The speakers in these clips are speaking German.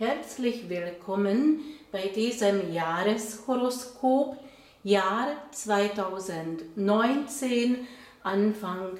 Herzlich willkommen bei diesem Jahreshoroskop, Jahr 2019, Anfang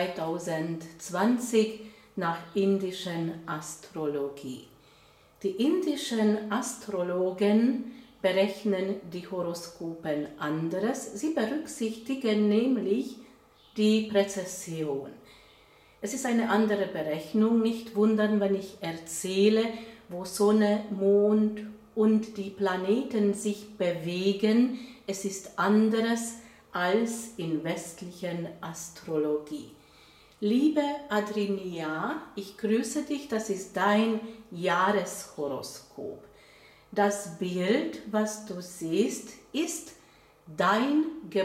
2020 nach indischen Astrologie. Die indischen Astrologen berechnen die Horoskopen anderes. Sie berücksichtigen nämlich die Präzession. Es ist eine andere Berechnung, nicht wundern, wenn ich erzähle, wo Sonne, Mond und die Planeten sich bewegen. Es ist anderes als in westlichen Astrologie. Liebe Adrinia, ich grüße dich, das ist dein Jahreshoroskop. Das Bild, was du siehst, ist dein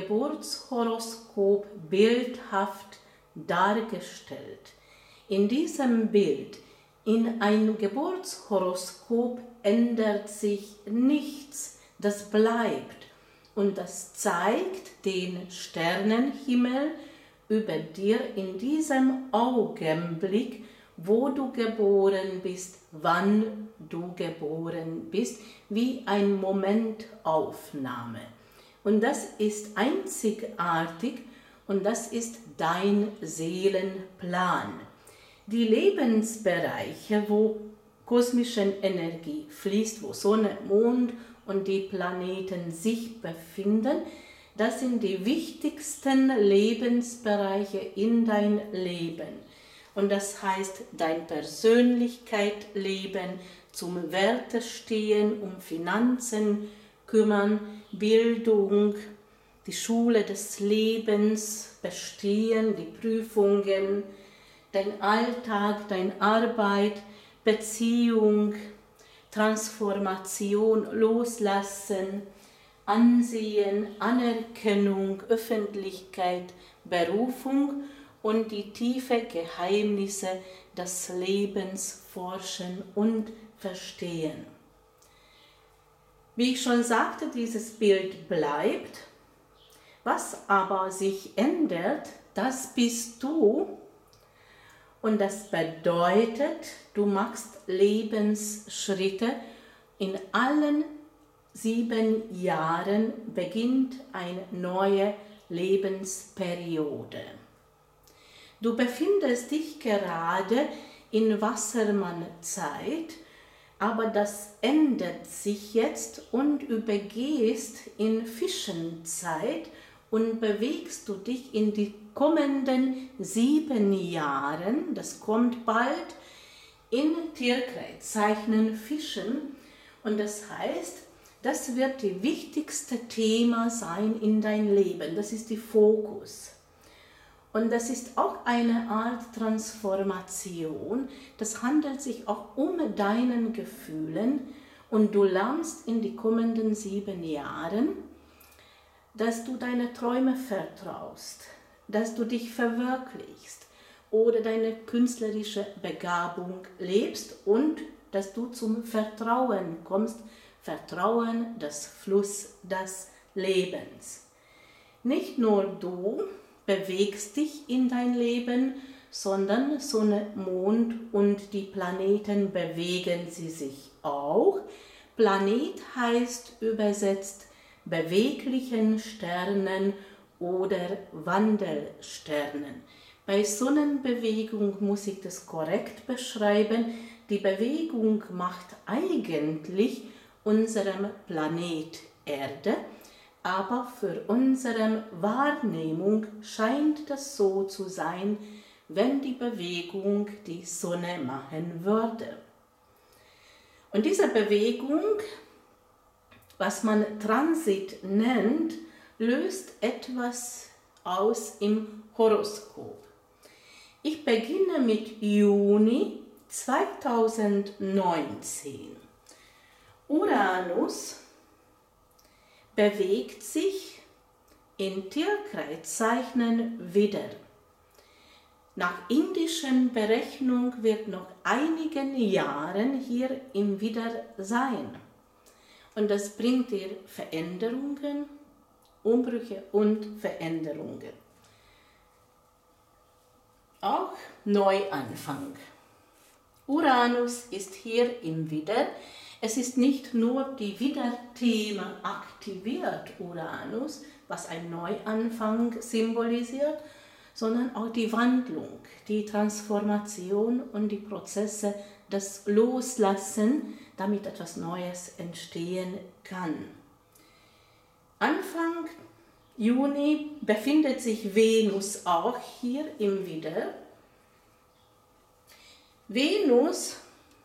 Geburtshoroskop bildhaft dargestellt. In diesem Bild, in einem Geburtshoroskop ändert sich nichts, das bleibt und das zeigt den Sternenhimmel über dir in diesem Augenblick, wo du geboren bist, wann du geboren bist, wie eine Momentaufnahme. Und das ist einzigartig und das ist dein Seelenplan. Die Lebensbereiche, wo kosmische Energie fließt, wo Sonne, Mond und die Planeten sich befinden, das sind die wichtigsten Lebensbereiche in dein Leben. Und das heißt, dein Persönlichkeitsleben, zum Werte stehen, um Finanzen kümmern, Bildung, die Schule des Lebens bestehen, die Prüfungen, dein Alltag, deine Arbeit, Beziehung, Transformation, Loslassen, Ansehen, Anerkennung, Öffentlichkeit, Berufung und die tiefen Geheimnisse des Lebens forschen und verstehen. Wie ich schon sagte, dieses Bild bleibt. Was aber sich ändert, das bist du. Und das bedeutet, du machst Lebensschritte. In allen 7 Jahren beginnt eine neue Lebensperiode. Du befindest dich gerade in Wassermannzeit, aber das ändert sich jetzt und übergehst in Fischenzeit und bewegst du dich in die kommenden 7 Jahren, das kommt bald, in Tierkreiszeichen Fischen. Und das heißt, das wird das wichtigste Thema sein in dein Leben, das ist der Fokus. Und das ist auch eine Art Transformation, das handelt sich auch um deinen Gefühlen und du lernst in die kommenden 7 Jahren, dass du deine Träume vertraust, dass du dich verwirklichst oder deine künstlerische Begabung lebst und dass du zum Vertrauen kommst, Vertrauen, das Fluss des Lebens. Nicht nur du bewegst dich in dein Leben, sondern Sonne, Mond und die Planeten bewegen sie sich auch. Planet heißt übersetzt beweglichen Sternen oder Wandelsternen. Bei Sonnenbewegung muss ich das korrekt beschreiben. Die Bewegung macht eigentlich unserem Planet Erde, aber für unsere Wahrnehmung scheint das so zu sein, wenn die Bewegung die Sonne machen würde. Und diese Bewegung, was man Transit nennt, löst etwas aus im Horoskop. Ich beginne mit Juni 2019. Uranus bewegt sich in Tierkreiszeichen wieder. Nach indischen Berechnung wird noch einigen Jahren hier im Widder sein. Und das bringt dir Veränderungen, Umbrüche und Veränderungen. Auch Neuanfang. Uranus ist hier im Widder. Es ist nicht nur die Widder-Thema aktiviert Uranus, was ein Neuanfang symbolisiert, sondern auch die Wandlung, die Transformation und die Prozesse, das Loslassen, damit etwas Neues entstehen kann. Anfang Juni befindet sich Venus auch hier im Widder. Venus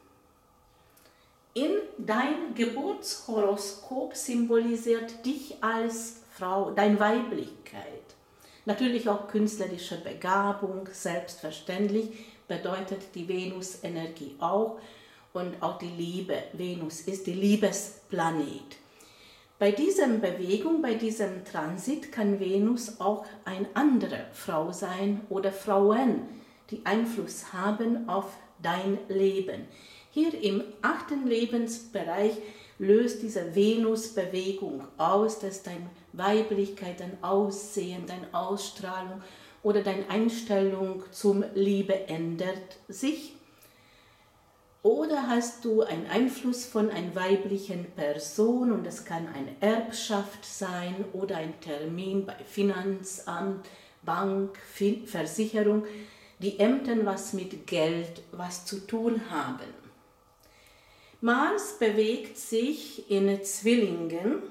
in dein Geburtshoroskop symbolisiert dich als Frau, deine Weiblichkeit. Natürlich auch künstlerische Begabung, selbstverständlich bedeutet die Venus-Energie auch und auch die Liebe. Venus ist die Liebesplanet. Bei dieser Bewegung, bei diesem Transit kann Venus auch eine andere Frau sein oder Frauen, die Einfluss haben auf dein Leben. Hier im 8. Lebensbereich löst diese Venus-Bewegung aus, dass deine Weiblichkeit, dein Aussehen, deine Ausstrahlung oder deine Einstellung zum Liebe ändert sich. Oder hast du einen Einfluss von einer weiblichen Person und es kann eine Erbschaft sein oder ein Termin bei Finanzamt, Bank, Versicherung, die Ämter was mit Geld was zu tun haben. Mars bewegt sich in Zwillingen.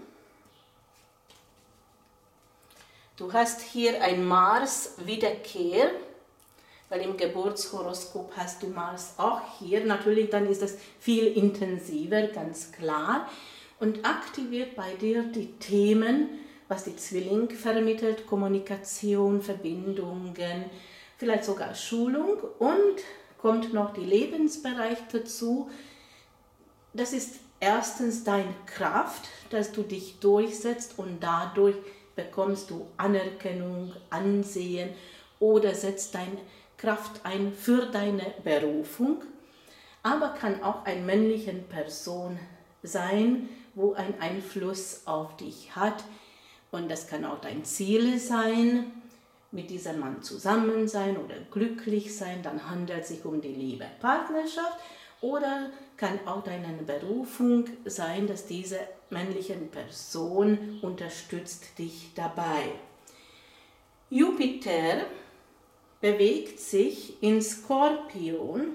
Du hast hier ein Mars-Wiederkehr, weil im Geburtshoroskop hast du Mars auch hier. Natürlich, dann ist das viel intensiver, ganz klar. Und aktiviert bei dir die Themen, was die Zwilling vermittelt, Kommunikation, Verbindungen, vielleicht sogar Schulung. Und kommt noch die Lebensbereich dazu. Das ist erstens deine Kraft, dass du dich durchsetzt und dadurch bekommst du Anerkennung, Ansehen oder setzt deine Kraft ein für deine Berufung. Aber kann auch eine männliche Person sein, wo ein Einfluss auf dich hat. Und das kann auch dein Ziel sein, mit diesem Mann zusammen sein oder glücklich sein. Dann handelt es sich um die Liebe, Partnerschaft. Oder kann auch deine Berufung sein, dass diese männliche Person unterstützt dich dabei. Jupiter bewegt sich in Skorpion.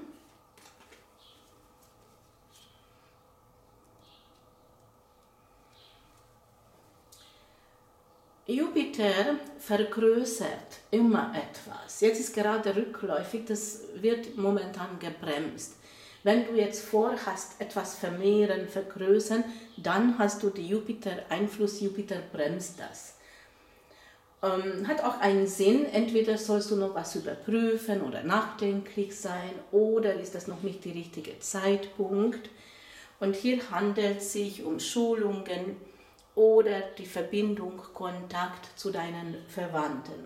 Jupiter vergrößert immer etwas. Jetzt ist gerade rückläufig, das wird momentan gebremst. Wenn du jetzt vorhast, etwas vermehren, vergrößern, dann hast du die Jupiter-Einfluss, Jupiter bremst das. Hat auch einen Sinn, entweder sollst du noch was überprüfen oder nachdenklich sein oder ist das noch nicht der richtige Zeitpunkt. Und hier handelt es sich um Schulungen oder die Verbindung, Kontakt zu deinen Verwandten.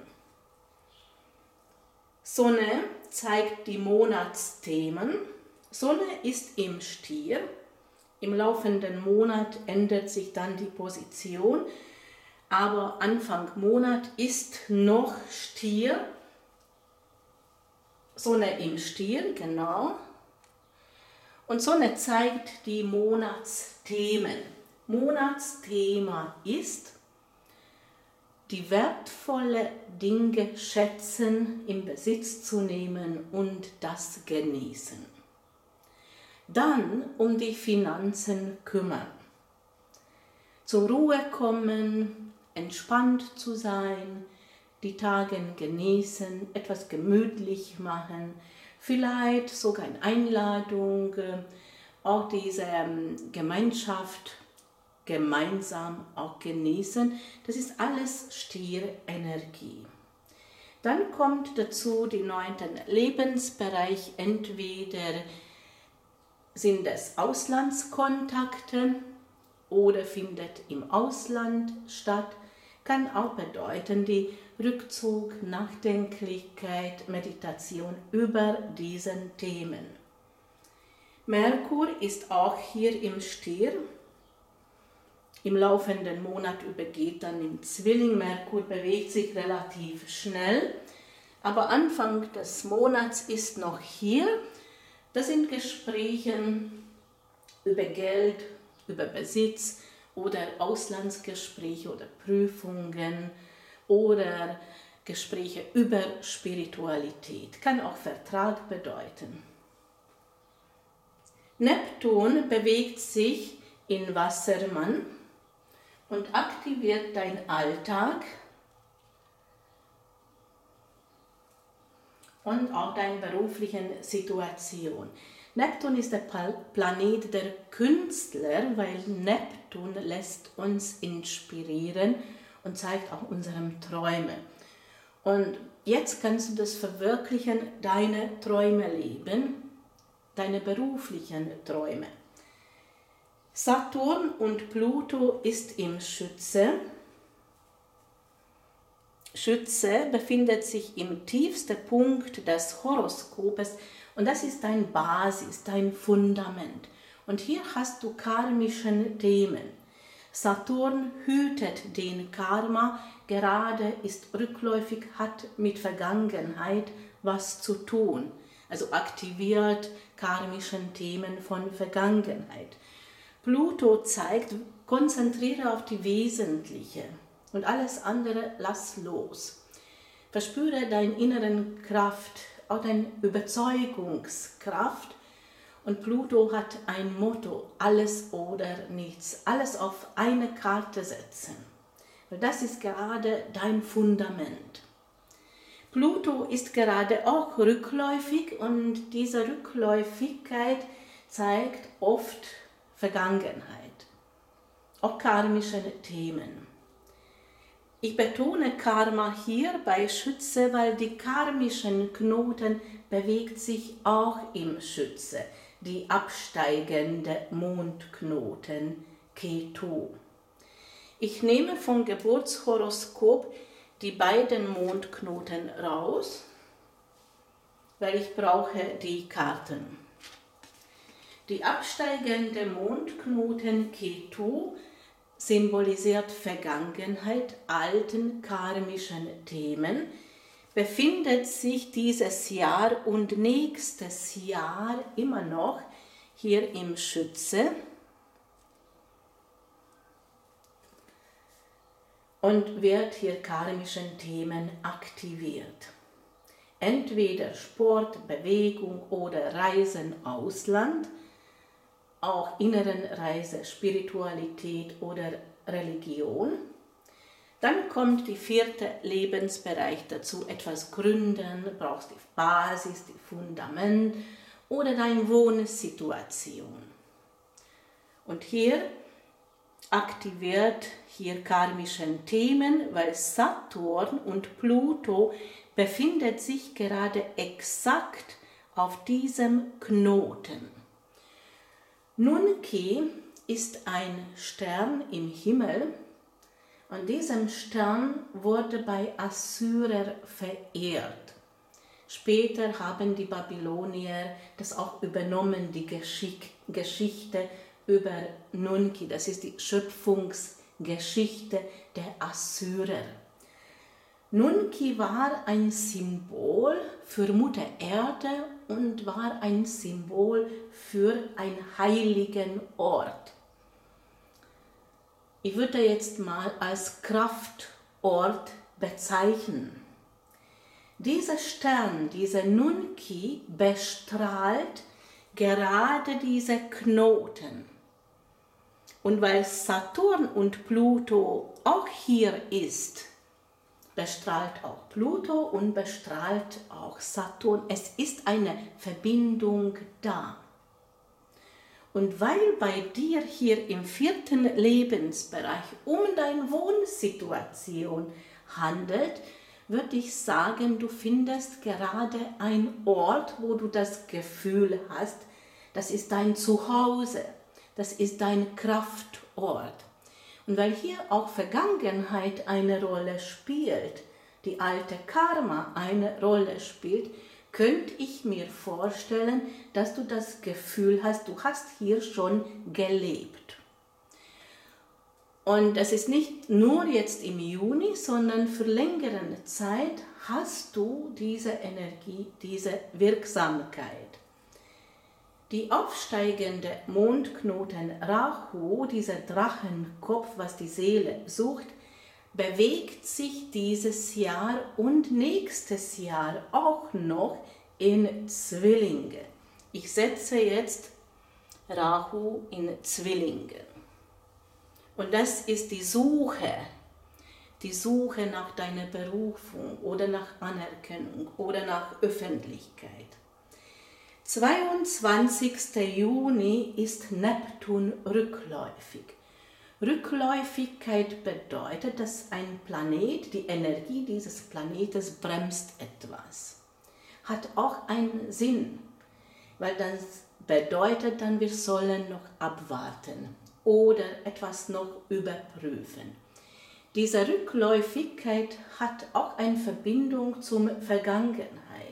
Sonne zeigt die Monatsthemen. Sonne ist im Stier. Im laufenden Monat ändert sich dann die Position. Aber Anfang Monat ist noch Stier, Sonne im Stier, genau. Und Sonne zeigt die Monatsthemen. Monatsthema ist, die wertvolle Dinge schätzen, in Besitz zu nehmen und das genießen. Dann um die Finanzen kümmern. Zur Ruhe kommen, entspannt zu sein, die Tage genießen, etwas gemütlich machen, vielleicht sogar eine Einladung, auch diese Gemeinschaft gemeinsam auch genießen. Das ist alles Stierenergie. Dann kommt dazu die 9. Lebensbereich, entweder sind es Auslandskontakte oder findet im Ausland statt, kann auch bedeuten die Rückzug, Nachdenklichkeit, Meditation über diesen Themen. Merkur ist auch hier im Stier. Im laufenden Monat übergeht dann im Zwilling. Merkur bewegt sich relativ schnell, aber Anfang des Monats ist noch hier. Das sind Gespräche über Geld, über Besitz oder Auslandsgespräche oder Prüfungen oder Gespräche über Spiritualität. Kann auch Vertrag bedeuten. Neptun bewegt sich in Wassermann und aktiviert deinen Alltag und auch deine berufliche Situation. Neptun ist der Planet der Künstler, weil Neptun lässt uns inspirieren und zeigt auch unsere Träume. Und jetzt kannst du das verwirklichen, deine Träume leben, deine beruflichen Träume. Saturn und Pluto ist im Schütze. Schütze befindet sich im tiefsten Punkt des Horoskopes und das ist dein Basis, dein Fundament. Und hier hast du karmische Themen. Saturn hütet den Karma, gerade ist rückläufig, hat mit Vergangenheit was zu tun. Also aktiviert karmische Themen von Vergangenheit. Pluto zeigt, konzentriere auf die Wesentliche und alles andere lass los. Verspüre deine inneren Kraft, auch deine Überzeugungskraft. Und Pluto hat ein Motto, alles oder nichts, alles auf eine Karte setzen. Weil das ist gerade dein Fundament. Pluto ist gerade auch rückläufig und diese Rückläufigkeit zeigt oft Vergangenheit, auch karmische Themen. Ich betone Karma hier bei Schütze, weil die karmischen Knoten bewegt sich auch im Schütze, die absteigende Mondknoten Ketu. Ich nehme vom Geburtshoroskop die beiden Mondknoten raus, weil ich brauche die Karten. Die absteigende Mondknoten Ketu symbolisiert Vergangenheit, alten karmischen Themen, befindet sich dieses Jahr und nächstes Jahr immer noch hier im Schütze und wird hier karmischen Themen aktiviert. Entweder Sport, Bewegung oder Reisen Ausland, auch inneren Reise, Spiritualität oder Religion. Dann kommt der 4. Lebensbereich dazu, etwas gründen, brauchst die Basis, die Fundament oder deine Wohnsituation. Und hier aktiviert hier karmische Themen, weil Saturn und Pluto befindet sich gerade exakt auf diesem Knoten. Nunki ist ein Stern im Himmel und diesem Stern wurde bei Assyrer verehrt. Später haben die Babylonier das auch übernommen, die Geschichte über Nunki, das ist die Schöpfungsgeschichte der Assyrer. Nunki war ein Symbol für Mutter Erde und war ein Symbol für einen heiligen Ort. Ich würde jetzt mal als Kraftort bezeichnen. Dieser Stern, dieser Nunki, bestrahlt gerade diese Knoten. Und weil Saturn und Pluto auch hier ist, bestrahlt auch Pluto und bestrahlt auch Saturn. Es ist eine Verbindung da. Und weil bei dir hier im 4. Lebensbereich um deine Wohnsituation handelt, würde ich sagen, du findest gerade einen Ort, wo du das Gefühl hast, das ist dein Zuhause, das ist dein Kraftort. Und weil hier auch Vergangenheit eine Rolle spielt, die alte Karma eine Rolle spielt, könnte ich mir vorstellen, dass du das Gefühl hast, du hast hier schon gelebt. Und es ist nicht nur jetzt im Juni, sondern für längere Zeit hast du diese Energie, diese Wirksamkeit. Die aufsteigende Mondknoten Rahu, dieser Drachenkopf, was die Seele sucht, bewegt sich dieses Jahr und nächstes Jahr auch noch in Zwillinge. Ich setze jetzt Rahu in Zwillinge. Und das ist die Suche nach deiner Berufung oder nach Anerkennung oder nach Öffentlichkeit. 22. Juni ist Neptun rückläufig. Rückläufigkeit bedeutet, dass ein Planet, die Energie dieses Planetes bremst etwas. Hat auch einen Sinn, weil das bedeutet dann, wir sollen noch abwarten oder etwas noch überprüfen. Diese Rückläufigkeit hat auch eine Verbindung zur Vergangenheit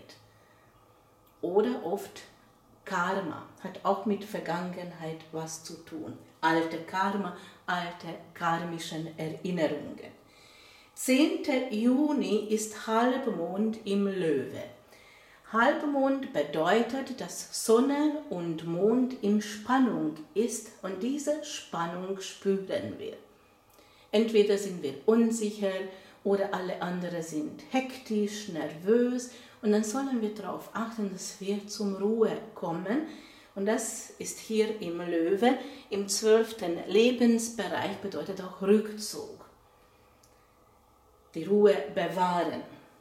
oder oft Karma, hat auch mit Vergangenheit was zu tun. Alte Karma, alte karmischen Erinnerungen. 10. Juni ist Halbmond im Löwe. Halbmond bedeutet, dass Sonne und Mond in Spannung ist und diese Spannung spüren wir. Entweder sind wir unsicher oder alle anderen sind hektisch, nervös und dann sollen wir darauf achten, dass wir zur Ruhe kommen. Und das ist hier im Löwe, im 12. Lebensbereich bedeutet auch Rückzug. Die Ruhe bewahren.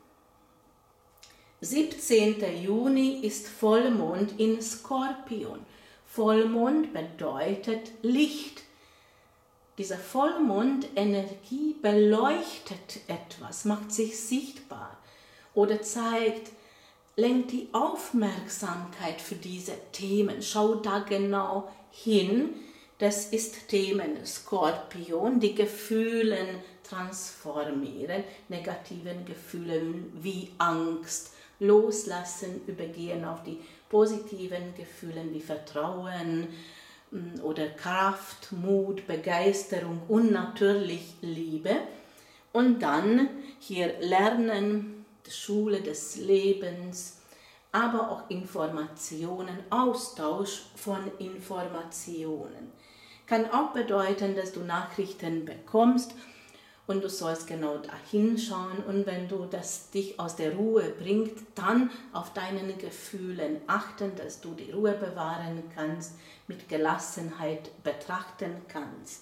17. Juni ist Vollmond in Skorpion. Vollmond bedeutet Licht. Diese Vollmondenergie beleuchtet etwas, macht sich sichtbar oder zeigt, lenkt die Aufmerksamkeit für diese Themen. Schau da genau hin. Das ist Themen Skorpion, die Gefühle transformieren, negativen Gefühlen wie Angst, loslassen, übergehen auf die positiven Gefühle wie Vertrauen oder Kraft, Mut, Begeisterung und natürlich Liebe. Und dann hier Lernen, die Schule des Lebens, aber auch Informationen, Austausch von Informationen. Kann auch bedeuten, dass du Nachrichten bekommst und du sollst genau da hinschauen und wenn du das dich aus der Ruhe bringt, dann auf deinen Gefühlen achten, dass du die Ruhe bewahren kannst, mit Gelassenheit betrachten kannst.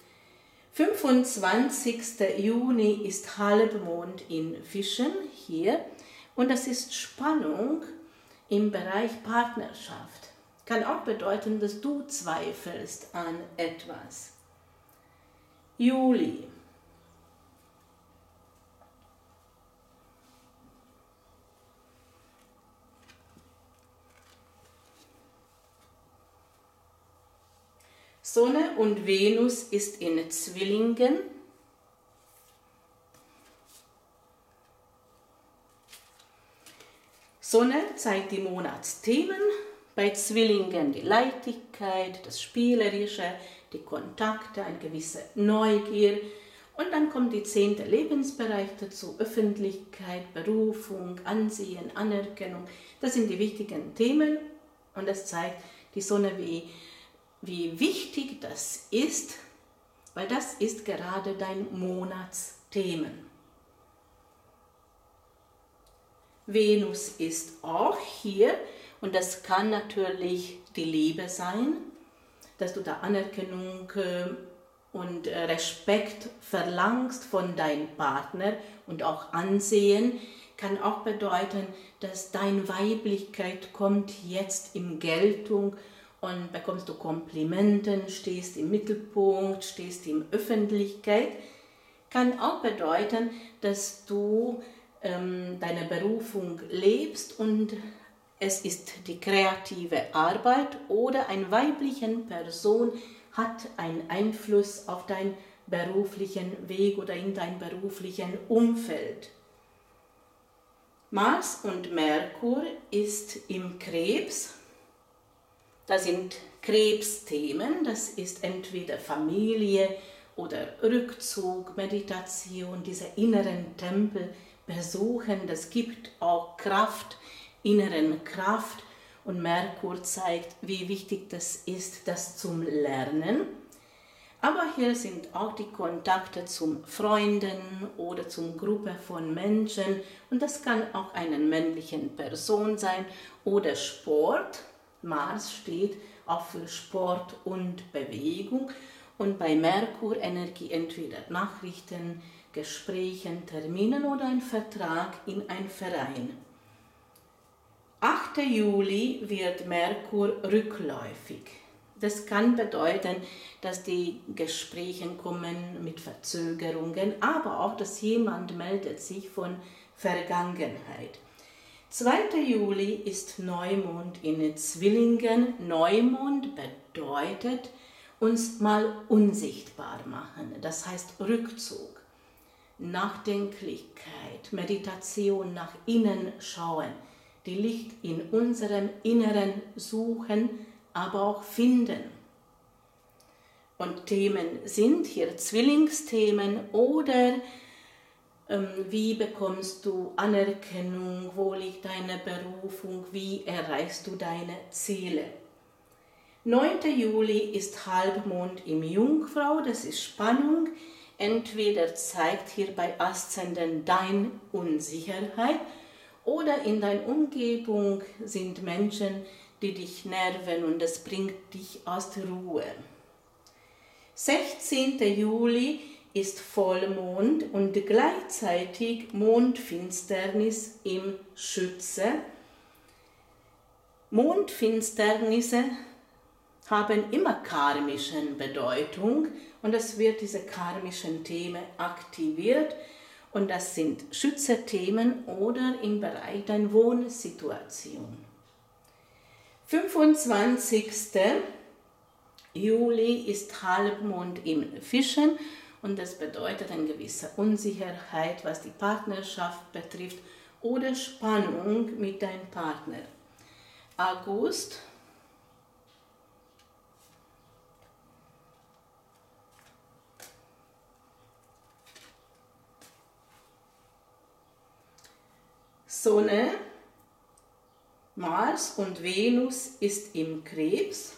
25. Juni ist Halbmond in Fischen hier und das ist Spannung im Bereich Partnerschaft. Kann auch bedeuten, dass du zweifelst an etwas. Juli. Sonne und Venus ist in Zwillingen. Sonne zeigt die Monatsthemen, bei Zwillingen die Leichtigkeit, das Spielerische, die Kontakte, eine gewisse Neugier. Und dann kommt die 10. Lebensbereich dazu, Öffentlichkeit, Berufung, Ansehen, Anerkennung. Das sind die wichtigen Themen und das zeigt die Sonne, wie wichtig das ist, weil das ist gerade dein Monatsthemen. Venus ist auch hier und das kann natürlich die Liebe sein, dass du da Anerkennung und Respekt verlangst von deinem Partner und auch Ansehen, kann auch bedeuten, dass deine Weiblichkeit kommt jetzt in Geltung und bekommst du Komplimenten, stehst im Mittelpunkt, stehst in Öffentlichkeit. Kann auch bedeuten, dass du deine Berufung lebst und es ist die kreative Arbeit oder eine weibliche Person hat einen Einfluss auf deinen beruflichen Weg oder in dein beruflichen Umfeld. Mars und Merkur ist im Krebs. Das sind Krebsthemen, das ist entweder Familie oder Rückzug, Meditation, diese inneren Tempel besuchen, das gibt auch Kraft, inneren Kraft und Merkur zeigt, wie wichtig das ist, das zum Lernen. Aber hier sind auch die Kontakte zum Freunden oder zum Gruppe von Menschen und das kann auch eine männliche Person sein oder Sport. Mars steht auch für Sport und Bewegung und bei Merkur Energie entweder Nachrichten, Gesprächen, Terminen oder ein Vertrag in ein Verein. 8. Juli wird Merkur rückläufig. Das kann bedeuten, dass die Gespräche kommen mit Verzögerungen, aber auch, dass jemand meldet sich von Vergangenheit. 2. Juli ist Neumond in Zwillingen. Neumond bedeutet, uns mal unsichtbar machen, das heißt Rückzug, Nachdenklichkeit, Meditation, nach innen schauen, die Licht in unserem Inneren suchen, aber auch finden. Und Themen sind hier Zwillingsthemen oder wie bekommst du Anerkennung, wo liegt deine Berufung, wie erreichst du deine Ziele. 9. Juli ist Halbmond im Jungfrau, das ist Spannung. Entweder zeigt hier bei Aszendent deine Unsicherheit oder in deiner Umgebung sind Menschen, die dich nerven und das bringt dich aus der Ruhe. 16. Juli ist Vollmond und gleichzeitig Mondfinsternis im Schütze. Mondfinsternisse haben immer karmische Bedeutung und es wird diese karmischen Themen aktiviert und das sind Schütze-Themen oder im Bereich deiner Wohnsituation. 25. Juli ist Halbmond im Fischen und das bedeutet eine gewisse Unsicherheit, was die Partnerschaft betrifft oder Spannung mit deinem Partner. August Sonne, Mars und Venus ist im Krebs.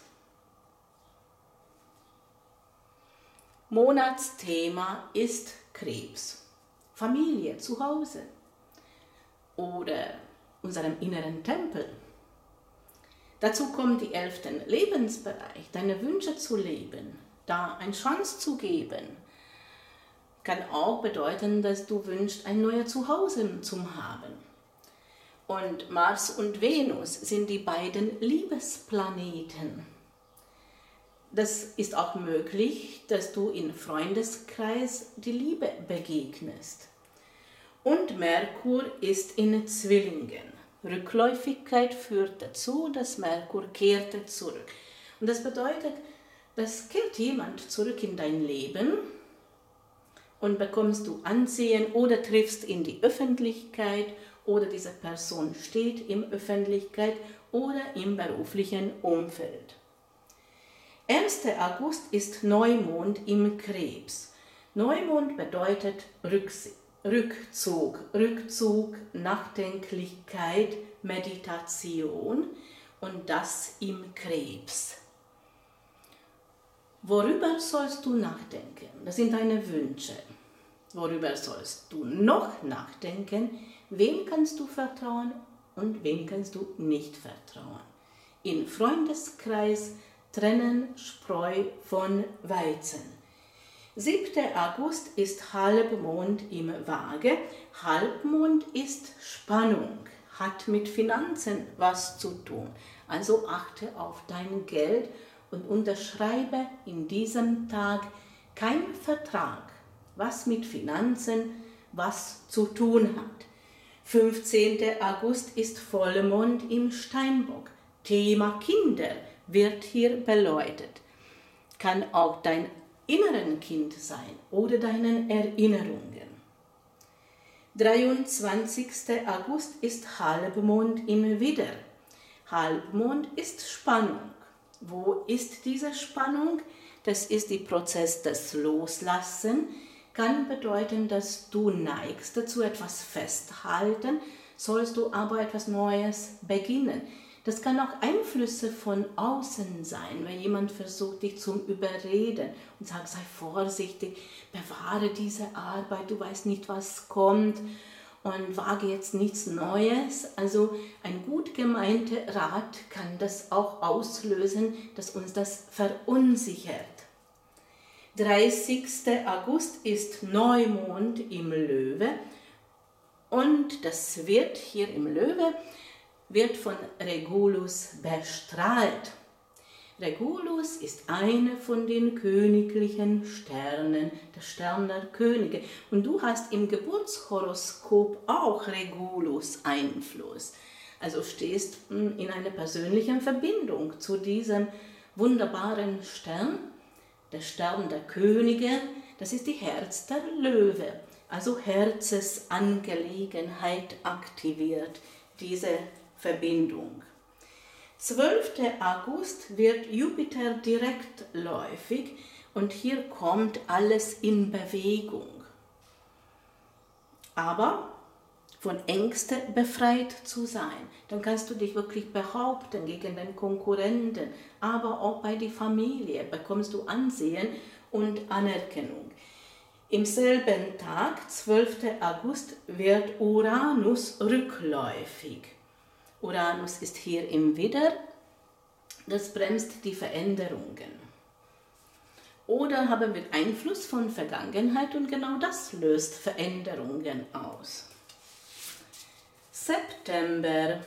Monatsthema ist Krebs. Familie, zu Hause oder unserem inneren Tempel. Dazu kommt die 11. Lebensbereich, deine Wünsche zu leben, da eine Chance zu geben. Kann auch bedeuten, dass du wünschst, ein neues Zuhause zu haben. Und Mars und Venus sind die beiden Liebesplaneten. Das ist auch möglich, dass du im Freundeskreis die Liebe begegnest. Und Merkur ist in Zwillingen. Rückläufigkeit führt dazu, dass Merkur kehrte zurück. Und das bedeutet, dass kehrt jemand zurück in dein Leben und bekommst du Ansehen oder triffst in die Öffentlichkeit oder diese Person steht in der Öffentlichkeit oder im beruflichen Umfeld. 1. August ist Neumond im Krebs. Neumond bedeutet Rückzug, Nachdenklichkeit, Meditation und das im Krebs. Worüber sollst du nachdenken? Das sind deine Wünsche. Worüber sollst du noch nachdenken? Wem kannst du vertrauen und wem kannst du nicht vertrauen? Im Freundeskreis trennen Spreu von Weizen. 7. August ist Halbmond im Waage. Halbmond ist Spannung, hat mit Finanzen was zu tun. Also achte auf dein Geld und unterschreibe in diesem Tag keinen Vertrag, was mit Finanzen was zu tun hat. 15. August ist Vollmond im Steinbock. Thema Kinder wird hier beleuchtet. Kann auch dein inneren Kind sein oder deinen Erinnerungen. 23. August ist Halbmond im Widder. Halbmond ist Spannung. Wo ist diese Spannung? Das ist der Prozess des Loslassen. Kann bedeuten, dass du neigst dazu, etwas festhalten, sollst du aber etwas Neues beginnen. Das kann auch Einflüsse von außen sein, wenn jemand versucht, dich zu überreden und sagt, sei vorsichtig, bewahre diese Arbeit, du weißt nicht, was kommt und wage jetzt nichts Neues. Also ein gut gemeinter Rat kann das auch auslösen, dass uns das verunsichert. 30. August ist Neumond im Löwe und das wird hier im Löwe von Regulus bestrahlt. Regulus ist eine von den königlichen Sternen, der Stern der Könige. Und du hast im Geburtshoroskop auch Regulus Einfluss. Also stehst in einer persönlichen Verbindung zu diesem wunderbaren Stern. Der Stern der Könige, das ist die Herz der Löwe. Also Herzensangelegenheit aktiviert diese Verbindung. 12. August wird Jupiter direktläufig und hier kommt alles in Bewegung. Aber von Ängsten befreit zu sein, dann kannst du dich wirklich behaupten gegen den Konkurrenten, aber auch bei der Familie bekommst du Ansehen und Anerkennung. Im selben Tag, 12. August, wird Uranus rückläufig. Uranus ist hier im Widder, das bremst die Veränderungen. Oder haben wir Einfluss von Vergangenheit und genau das löst Veränderungen aus. September,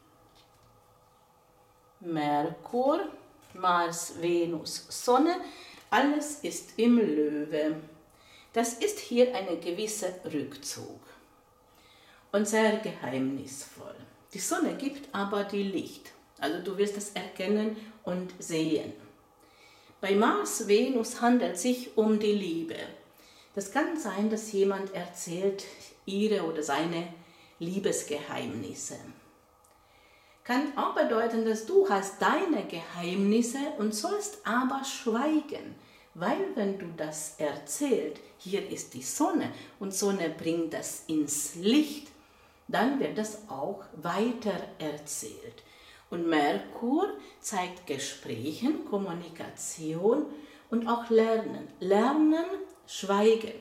Merkur, Mars, Venus, Sonne, alles ist im Löwe. Das ist hier ein gewisser Rückzug und sehr geheimnisvoll. Die Sonne gibt aber die Licht, also du wirst es erkennen und sehen. Bei Mars, Venus handelt es sich um die Liebe. Das kann sein, dass jemand erzählt ihre oder seine Liebesgeheimnisse. Kann auch bedeuten, dass du hast deine Geheimnisse und sollst aber schweigen, weil wenn du das erzählst, hier ist die Sonne und Sonne bringt das ins Licht, dann wird das auch weiter erzählt. Und Merkur zeigt Gesprächen, Kommunikation und auch Lernen. Lernen, Schweigen.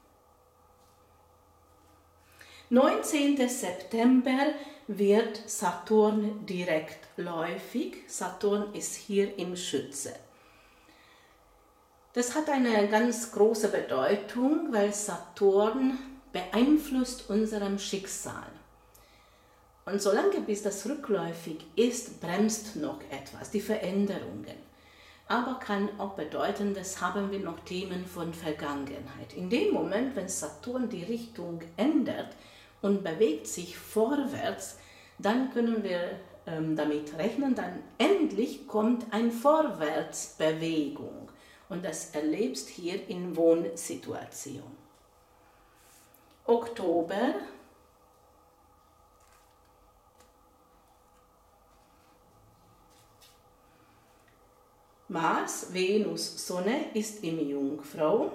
19. September wird Saturn direktläufig. Saturn ist hier im Schütze. Das hat eine ganz große Bedeutung, weil Saturn beeinflusst unserem Schicksal. Und solange bis das rückläufig ist, bremst noch etwas, die Veränderungen. Aber kann auch bedeuten, dass haben wir noch Themen von Vergangenheit. In dem Moment, wenn Saturn die Richtung ändert und bewegt sich vorwärts, dann können wir damit rechnen, dann endlich kommt eine Vorwärtsbewegung. Und das erlebst hier in Wohnsituation. Oktober, Mars, Venus, Sonne ist im Jungfrau.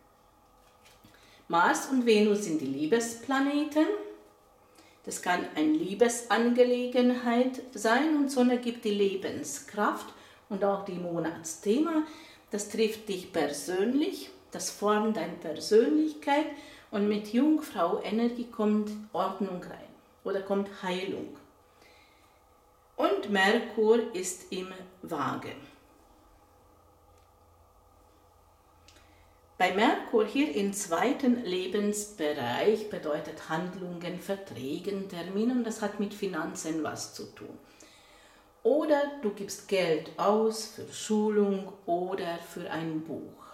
Mars und Venus sind die Liebesplaneten. Das kann eine Liebesangelegenheit sein und Sonne gibt die Lebenskraft und auch die Monatsthema. Das trifft dich persönlich, das formt deine Persönlichkeit und mit Jungfrau-Energie kommt Ordnung rein oder kommt Heilung. Und Merkur ist im Waage. Bei Merkur hier im zweiten Lebensbereich bedeutet Handlungen, Verträgen, Terminen, das hat mit Finanzen was zu tun. Oder du gibst Geld aus für Schulung oder für ein Buch.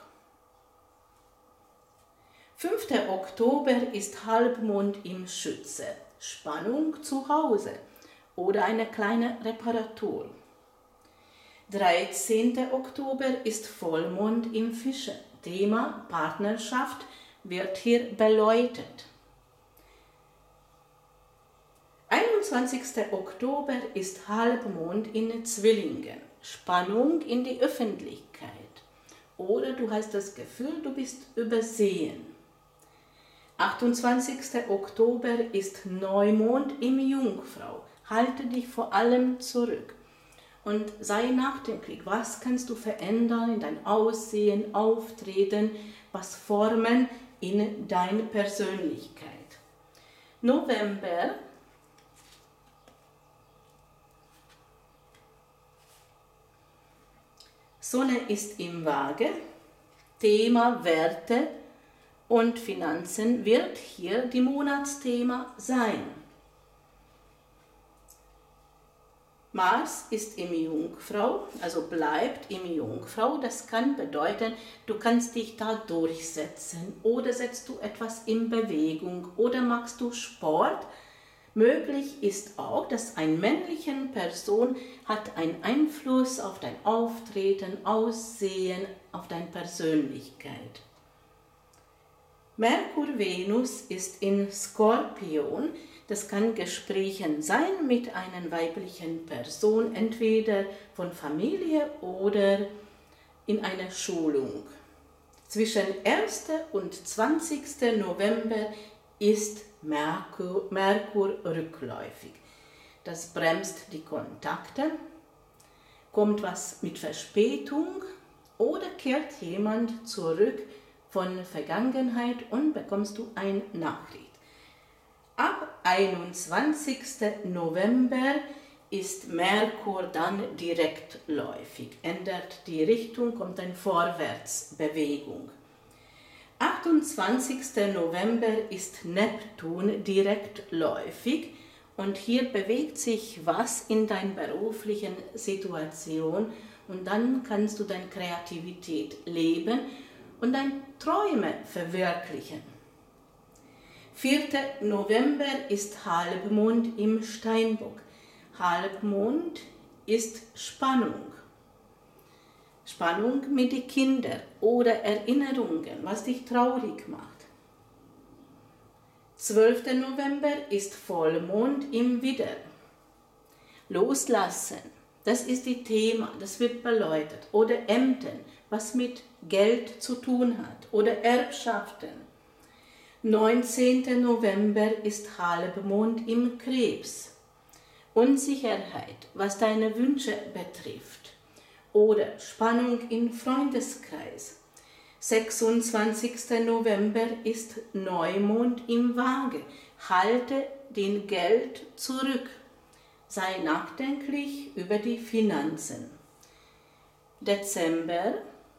5. Oktober ist Halbmond im Schütze, Spannung zu Hause oder eine kleine Reparatur. 13. Oktober ist Vollmond im Fische. Thema Partnerschaft wird hier beleuchtet. 21. Oktober ist Halbmond in Zwillingen, Spannung in die Öffentlichkeit. Oder du hast das Gefühl, du bist übersehen. 28. Oktober ist Neumond im Jungfrau, Halte dich vor allem zurück und sei nachdenklich. Was kannst du verändern in dein Aussehen, Auftreten, was formen in deine Persönlichkeit? November. Sonne ist im Waage. Thema Werte und Finanzen wird hier die Monatsthema sein. Mars ist im Jungfrau, also bleibt im Jungfrau. Das kann bedeuten, du kannst dich da durchsetzen oder setzt du etwas in Bewegung oder machst du Sport. Möglich ist auch, dass eine männliche Person hat einen Einfluss auf dein Auftreten, Aussehen, auf deine Persönlichkeit. Merkur-Venus ist in Skorpion. Das kann Gesprächen sein mit einer weiblichen Person, entweder von Familie oder in einer Schulung. Zwischen 1. und 20. November ist Merkur rückläufig. Das bremst die Kontakte, kommt was mit Verspätung oder kehrt jemand zurück von Vergangenheit und bekommst du eine Nachricht. Ab 21. November ist Merkur dann direktläufig, ändert die Richtung, kommt eine Vorwärtsbewegung. 28. November ist Neptun direktläufig und hier bewegt sich was in deiner beruflichen Situation und dann kannst du deine Kreativität leben und deine Träume verwirklichen. 4. November ist Halbmond im Steinbock. Halbmond ist Spannung. Spannung mit den Kindern oder Erinnerungen, was dich traurig macht. 12. November ist Vollmond im Widder. Loslassen, das ist das Thema, das wird beleuchtet. Oder Ämter, was mit Geld zu tun hat. Oder Erbschaften. 19. November ist Halbmond im Krebs. Unsicherheit, was deine Wünsche betrifft. Oder Spannung im Freundeskreis. 26. November ist Neumond im Waage. Halte den Geld zurück. Sei nachdenklich über die Finanzen. Dezember.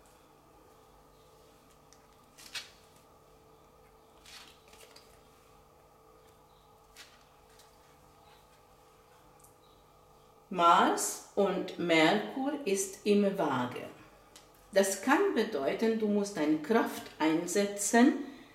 Mars und Merkur ist im Waage. Das kann bedeuten, du musst deine Kraft einsetzen,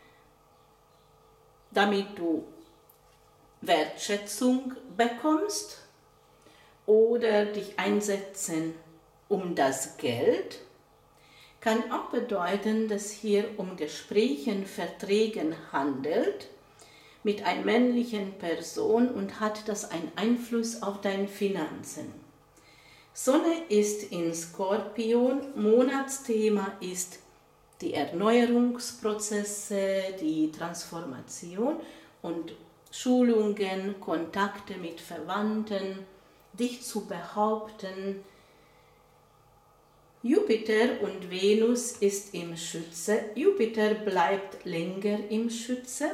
damit du Wertschätzung bekommst oder dich einsetzen um das Geld. Kann auch bedeuten, dass hier um Gesprächen, Verträgen handelt mit einer männlichen Person und hat das einen Einfluss auf deine Finanzen. Sonne ist in Skorpion, Monatsthema ist die Erneuerungsprozesse, die Transformation und Schulungen, Kontakte mit Verwandten, dich zu behaupten. Jupiter und Venus ist im Schütze. Jupiter bleibt länger im Schütze,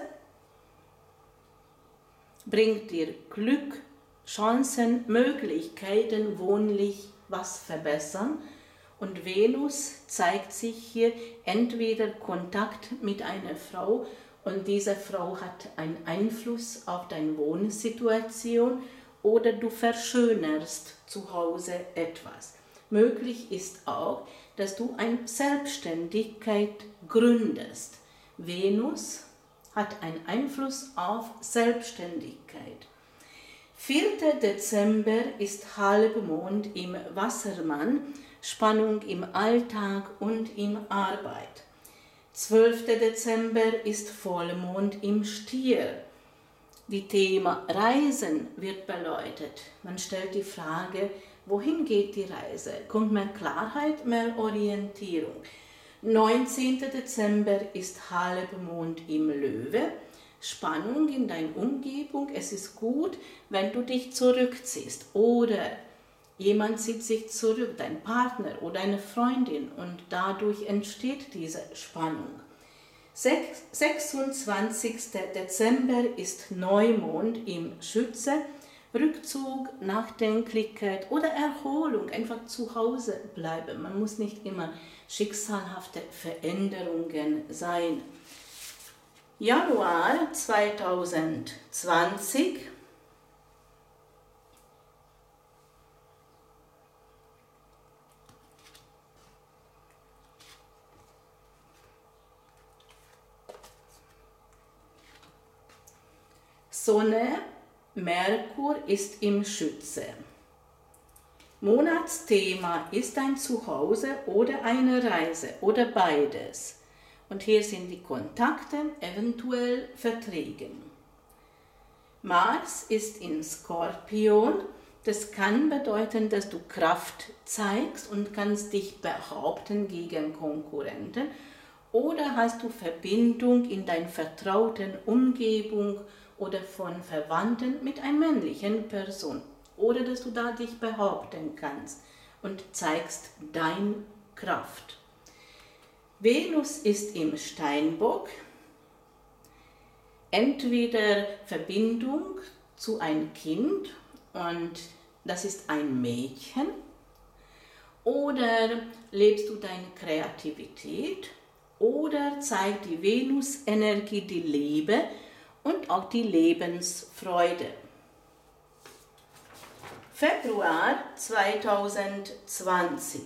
bringt dir Glück, Chancen, Möglichkeiten, wohnlich was verbessern. Und Venus zeigt sich hier entweder Kontakt mit einer Frau und diese Frau hat einen Einfluss auf deine Wohnsituation oder du verschönerst zu Hause etwas. Möglich ist auch, dass du eine Selbstständigkeit gründest. Venus hat einen Einfluss auf Selbstständigkeit. 4. Dezember ist Halbmond im Wassermann, Spannung im Alltag und in Arbeit. 12. Dezember ist Vollmond im Stier. Die Thema Reisen wird beleuchtet. Man stellt die Frage, wohin geht die Reise? Kommt mehr Klarheit, mehr Orientierung? 19. Dezember ist Halbmond im Löwe. Spannung in deiner Umgebung. Es ist gut, wenn du dich zurückziehst oder jemand zieht sich zurück, dein Partner oder eine Freundin, und dadurch entsteht diese Spannung. 26. Dezember ist Neumond im Schütze. Rückzug, Nachdenklichkeit oder Erholung, einfach zu Hause bleiben. Man muss nicht immer schicksalhafte Veränderungen sein. Januar 2020. Sonne, Merkur ist im Schütze. Monatsthema ist ein Zuhause oder eine Reise oder beides. Und hier sind die Kontakte, eventuell Verträgen. Mars ist in Skorpion. Das kann bedeuten, dass du Kraft zeigst und kannst dich behaupten gegen Konkurrenten. Oder hast du Verbindung in deiner vertrauten Umgebung oder von Verwandten mit einer männlichen Person. Oder dass du da dich behaupten kannst und zeigst deine Kraft. Venus ist im Steinbock. Entweder Verbindung zu einem Kind, und das ist ein Mädchen, oder lebst du deine Kreativität, oder zeigt die Venus-Energie die Liebe und auch die Lebensfreude. Februar 2020.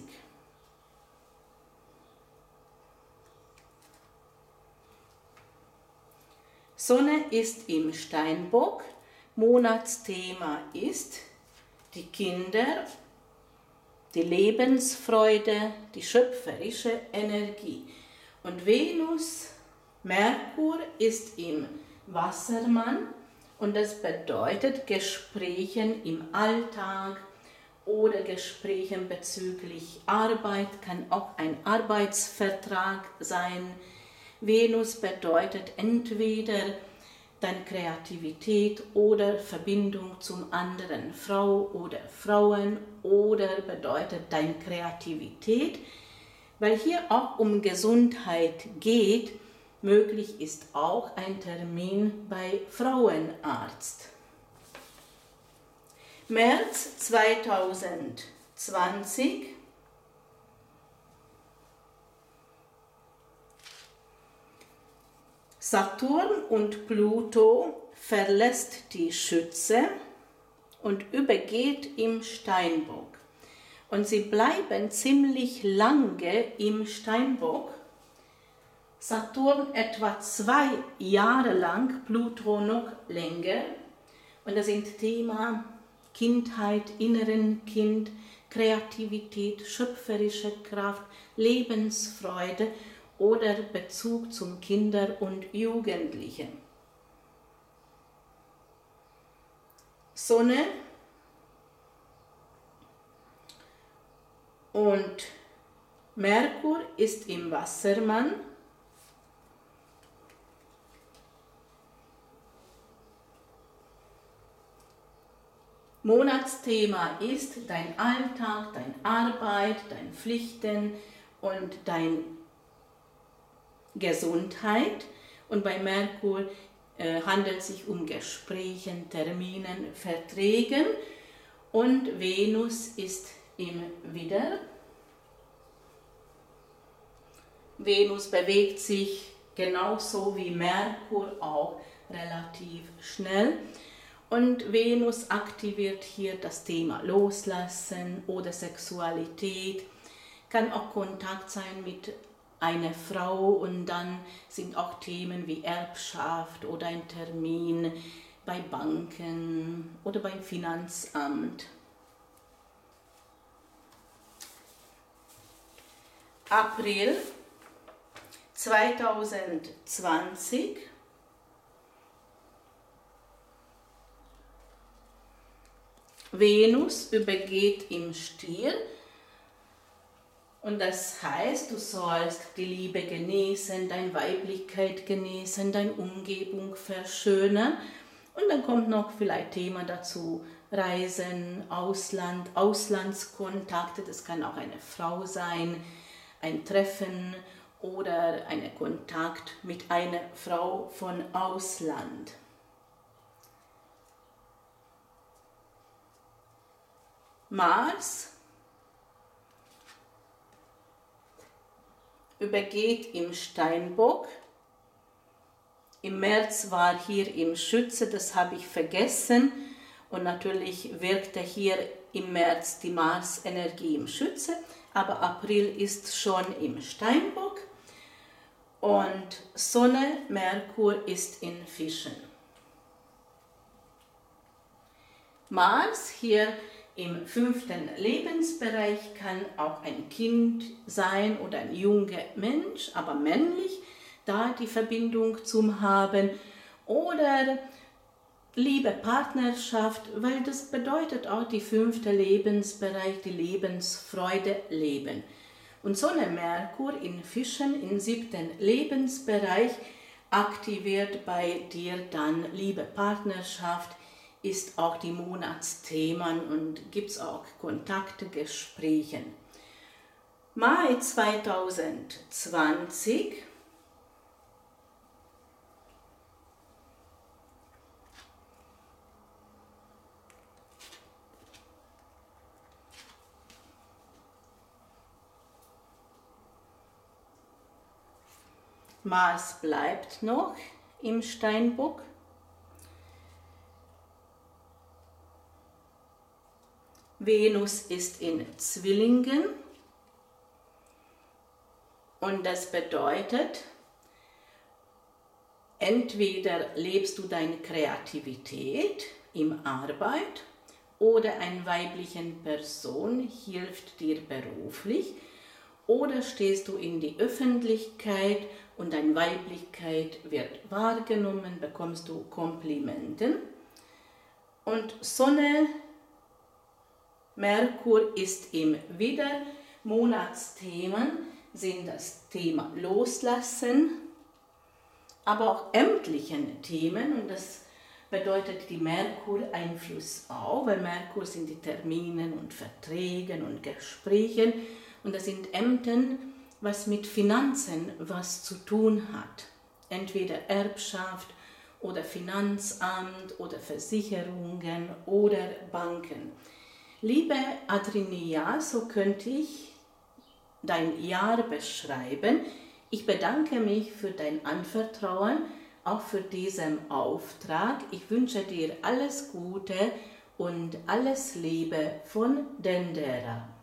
Sonne ist im Steinbock. Monatsthema ist die Kinder, die Lebensfreude, die schöpferische Energie. Und Venus, Merkur ist im Wassermann, und das bedeutet Gesprächen im Alltag oder Gesprächen bezüglich Arbeit, kann auch ein Arbeitsvertrag sein. Venus bedeutet entweder deine Kreativität oder Verbindung zum anderen, Frau oder Frauen, oder bedeutet deine Kreativität, weil hier auch um Gesundheit geht. Möglich ist auch ein Termin bei Frauenarzt. März 2020. Saturn und Pluto verlässt die Schütze und übergeht im Steinbock. Und sie bleiben ziemlich lange im Steinbock. Saturn etwa 2 Jahre lang, Pluto noch länger. Und das sind Thema Kindheit, inneren Kind, Kreativität, schöpferische Kraft, Lebensfreude oder Bezug zum Kinder und Jugendlichen. Sonne und Merkur ist im Wassermann. Monatsthema ist dein Alltag, deine Arbeit, deine Pflichten und deine Gesundheit. Und bei Merkur handelt es sich um Gespräche, Terminen, Verträgen. Und Venus ist im Widder. Venus bewegt sich genauso wie Merkur auch relativ schnell. Und Venus aktiviert hier das Thema Loslassen oder Sexualität. Kann auch Kontakt sein mit einer Frau, und dann sind auch Themen wie Erbschaft oder ein Termin bei Banken oder beim Finanzamt. April 2020. Venus übergeht im Stier Und das heißt, du sollst die Liebe genießen, deine Weiblichkeit genießen, deine Umgebung verschönern. Und dann kommt noch vielleicht Thema dazu, Reisen, Ausland, Auslandskontakte, das kann auch eine Frau sein, ein Treffen oder ein Kontakt mit einer Frau von Ausland. Mars übergeht im Steinbock. Im März war hier im Schütze, das habe ich vergessen. Und natürlich wirkte hier im März die Mars-Energie im Schütze, aber April ist schon im Steinbock. Und Sonne, Merkur ist in Fischen. Mars hier im 5. Lebensbereich kann auch ein Kind sein oder ein junger Mensch, aber männlich, da die Verbindung zum Haben, oder Liebe, Partnerschaft, weil das bedeutet auch die 5. Lebensbereich, die Lebensfreude, Leben. Und Sonne, Merkur in Fischen im 7. Lebensbereich aktiviert bei dir dann Liebe, Partnerschaft, ist auch die Monatsthemen und gibt es auch Kontakte, Gespräche. Mai 2020 Mars bleibt noch im Steinbock. Venus ist in Zwillingen und das bedeutet, entweder lebst du deine Kreativität in Arbeit oder eine weibliche Person hilft dir beruflich oder stehst du in die Öffentlichkeit und deine Weiblichkeit wird wahrgenommen, bekommst du Komplimente. Und Sonne, Merkur ist im Widder. Monatsthemen sind das Thema Loslassen, aber auch ämtlichen Themen, und das bedeutet die Merkur-Einfluss auch, weil Merkur sind die Termine und Verträge und Gespräche und das sind Ämter, was mit Finanzen was zu tun hat. Entweder Erbschaft oder Finanzamt oder Versicherungen oder Banken. Liebe Adrinia, so könnte ich dein Jahr beschreiben. Ich bedanke mich für dein Anvertrauen, auch für diesen Auftrag. Ich wünsche dir alles Gute und alles Liebe von Dendera.